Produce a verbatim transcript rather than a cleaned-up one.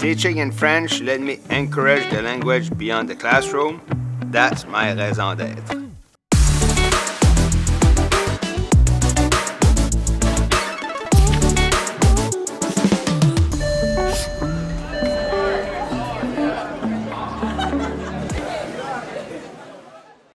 Teaching in French let me encourage the language beyond the classroom. That's my raison d'être.